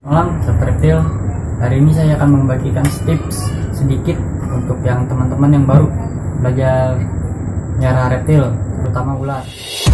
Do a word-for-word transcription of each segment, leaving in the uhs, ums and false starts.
Malam, Sobat Reptil. Hari ini saya akan membagikan tips sedikit untuk yang teman-teman yang baru belajar nyara reptil, terutama ular.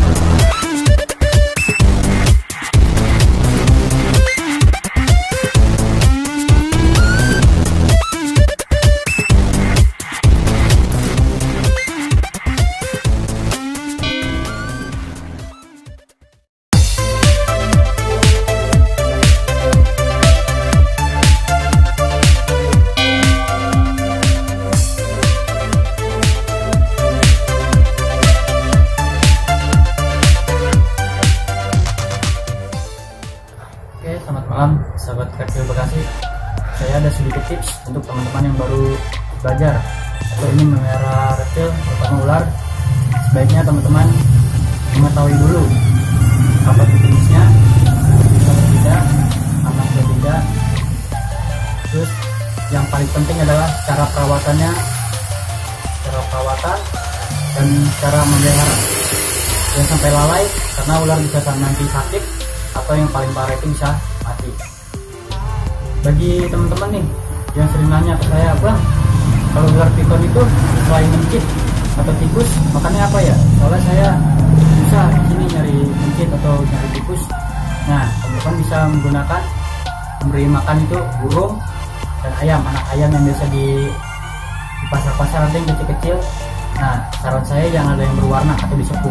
Selamat malam, sahabat reptil Bekasi. Saya ada sedikit tips untuk teman-teman yang baru belajar atau ingin memelihara reptil, terutama ular. Sebaiknya teman-teman mengetahui dulu apa jenisnya, bisa berbeda, aman berbeda. Terus yang paling penting adalah cara perawatannya, cara perawatan dan cara memelihara. Jangan sampai lalai karena ular bisa nanti sakit atau yang paling parah itu bisa mati. Bagi teman-teman nih yang sering nanya ke saya, Bang, kalau ular piton itu selain mencit atau tikus makannya apa ya? Soalnya saya bisa di sini nyari mencit atau nyari tikus. Nah, teman-teman bisa menggunakan memberi makan itu burung dan ayam, anak ayam yang biasa di di pasar-pasar ada yang kecil-kecil. Nah, saran saya jangan ada yang berwarna atau disepuh.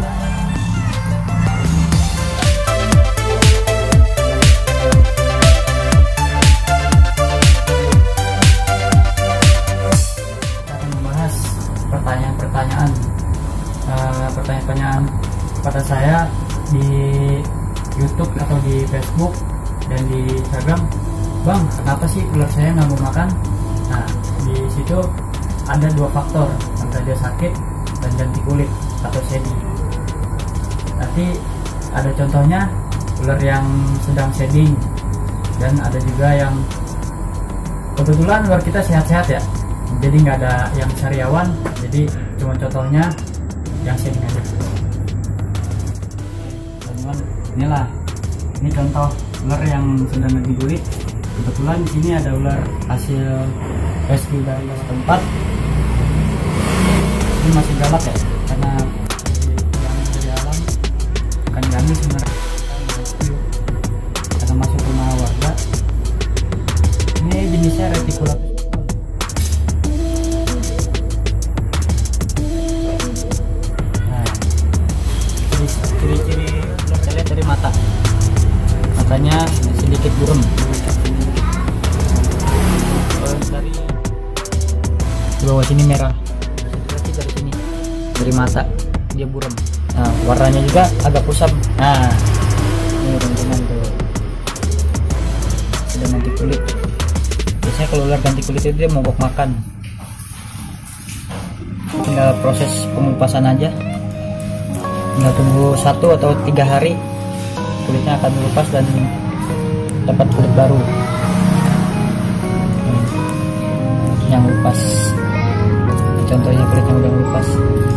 Pertanyaan-pertanyaan uh, pertanyaan-pertanyaan pada saya di YouTube atau di Facebook dan di Instagram, Bang, kenapa sih ular saya nggak mau makan? Nah, di situ ada dua faktor, antara dia sakit dan ganti kulit atau shedding. Nanti ada contohnya ular yang sedang shedding dan ada juga yang kebetulan ular kita sehat-sehat ya. Jadi nggak ada yang sariawan, jadi cuma contohnya yang shedding aja. Teman-teman, inilah ini contoh ular yang sedang ganti kulit. Kebetulan di sini ada ular hasil rescue dari tempat. Ini masih galak ya, karena dari alam akan kami sebenarnya karena masuk rumah warga. Ini jenisnya reticulatus. Ciri-ciri ular saya lihat dari mata, matanya sedikit buram. Dari di bawah sini merah, berarti dari sini dari mata dia buram. Nah, warnanya juga agak kusam. Nah, ini teman-teman tuh sudah ganti kulit. Biasanya kalau ular ganti kulit itu dia mogok makan. Tinggal proses pengupasan aja. Tinggal tunggu satu atau tiga hari kulitnya akan dilepas dan dapat kulit baru. Hmm. Yang lepas, contohnya kulit yang udah lepas.